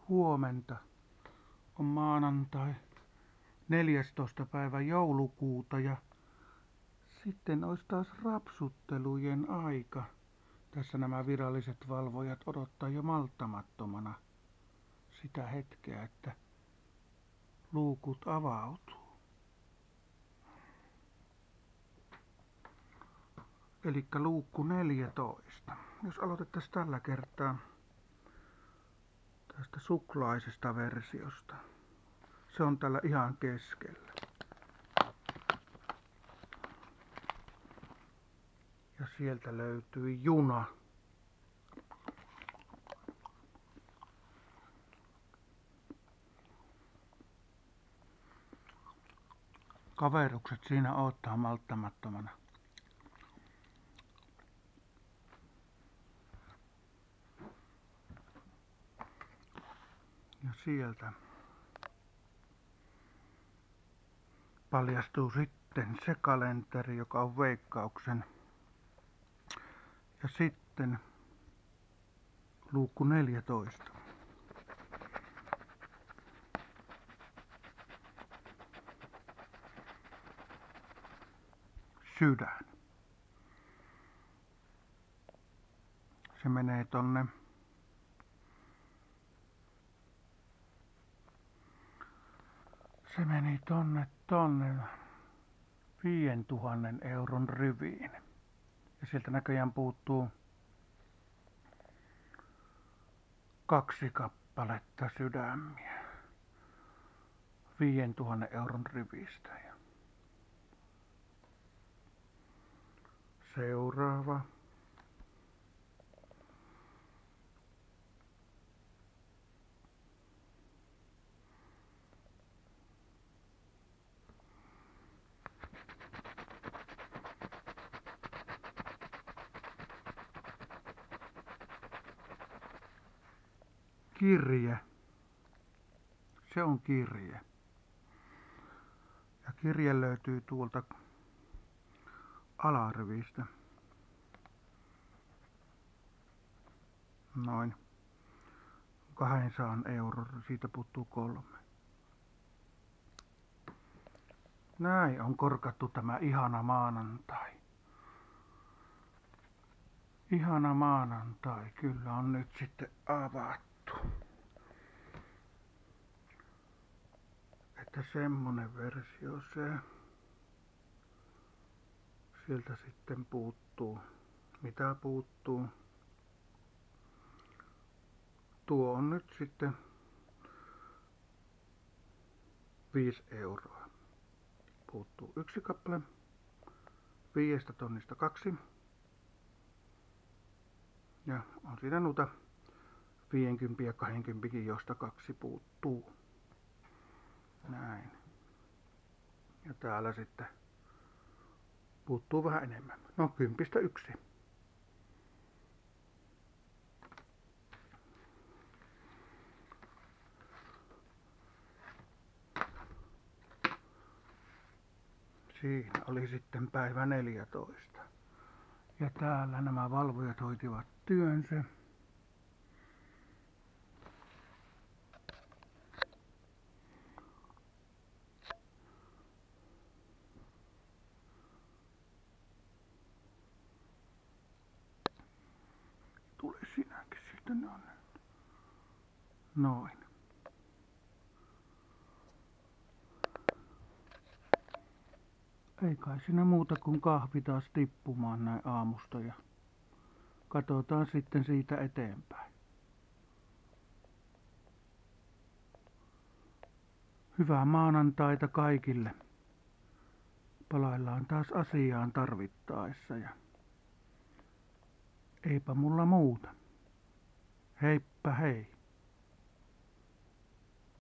Huomenta on maanantai 14. päivä joulukuuta ja sitten olisi taas rapsuttelujen aika. Tässä nämä viralliset valvojat odottaa jo malttamattomana sitä hetkeä, että luukut avautuu. Elikkä luukku 14. Jos aloitettaisiin tällä kertaa tästä suklaisesta versiosta. Se on tällä ihan keskellä. Ja sieltä löytyy juna. Kaverukset siinä odottaa malttamattomana. Ja sieltä paljastuu sitten se kalenteri, joka on Veikkauksen. Ja sitten luukku 14. Sydän. Se menee tonne tonne 5 000 euron riviin. Ja sieltä näköjään puuttuu 2 kappaletta sydämiä 5 000 euron rivistä. Ja seuraava. Kirje. Se on kirje. Ja kirje löytyy tuolta alarivistä. Noin 200 euron. Siitä puuttuu 3. Näin on korkattu tämä ihana maanantai. Ihana maanantai kyllä on nyt sitten avattu. Että semmonen versio se. Sieltä sitten puuttuu. Mitä puuttuu? Tuo on nyt sitten 5 euroa. Puuttuu 1 kappale. 5 tonnista 2. Ja on siinä noita 50 ja 20, josta 2 puuttuu. Näin. Ja täällä sitten puuttuu vähän enemmän. No 10-1. Siinä oli sitten päivä 14. Ja täällä nämä valvojat hoitivat työnsä. Tule sinäkin siitä noin. Ei kai siinä muuta kuin kahvi taas tippumaan näin aamusta ja katsotaan sitten siitä eteenpäin. Hyvää maanantaita kaikille. Palaillaan taas asiaan tarvittaessa ja eipä mulla muuta. Heippa hei.